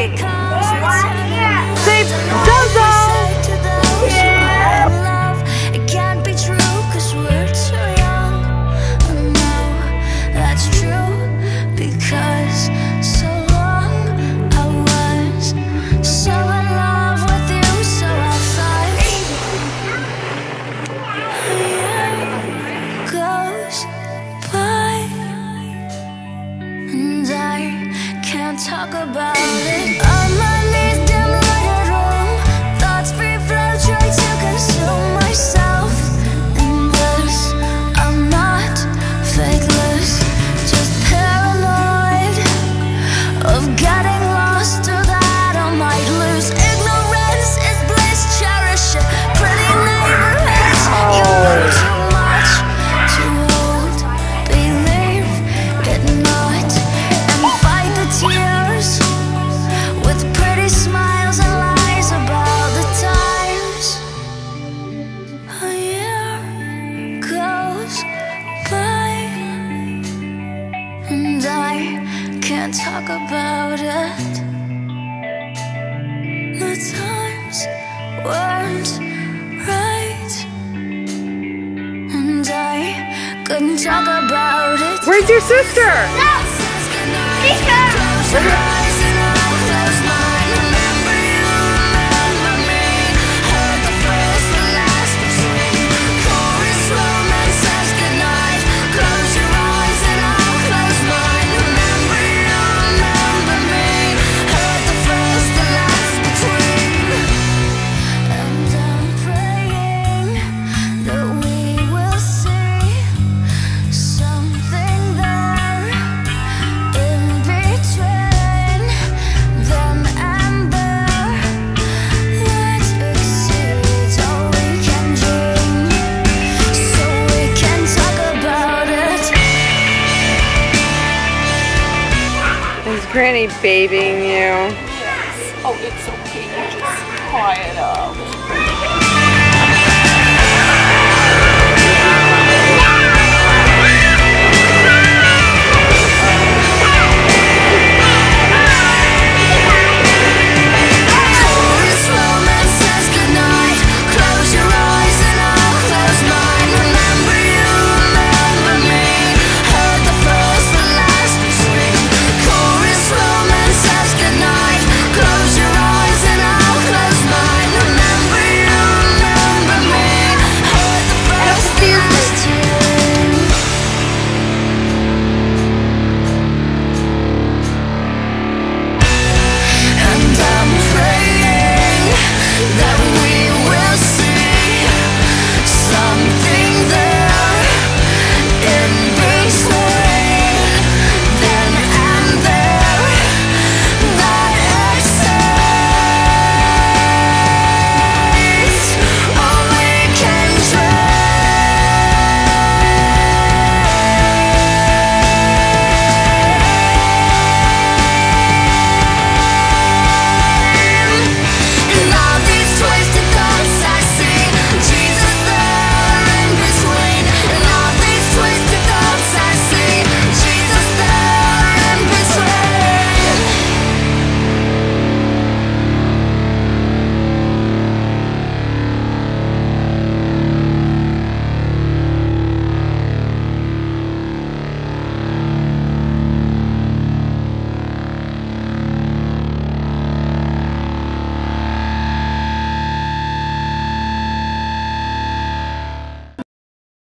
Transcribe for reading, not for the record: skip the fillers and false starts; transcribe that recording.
Say Zozo! It can't be true 'cause we're too young. I know that's true because so long I was so in love with you, so I thought a year goes by and I can't talk about it. On my knees, dim lighted room, thoughts free flow, try to consume myself in this. I'm not faithless, just paranoid of getting lost or that I might lose. Ignorance is bliss, cherish it. Pretty neighborhoods, you know too much to hold. Believe it not, and fight the tears with pretty smiles and lies about the times. A year goes by and I can't talk about it. The times weren't right and I couldn't talk about it. Where's your sister? Is Granny babying you? Yes. Oh, it's okay. You just quiet up.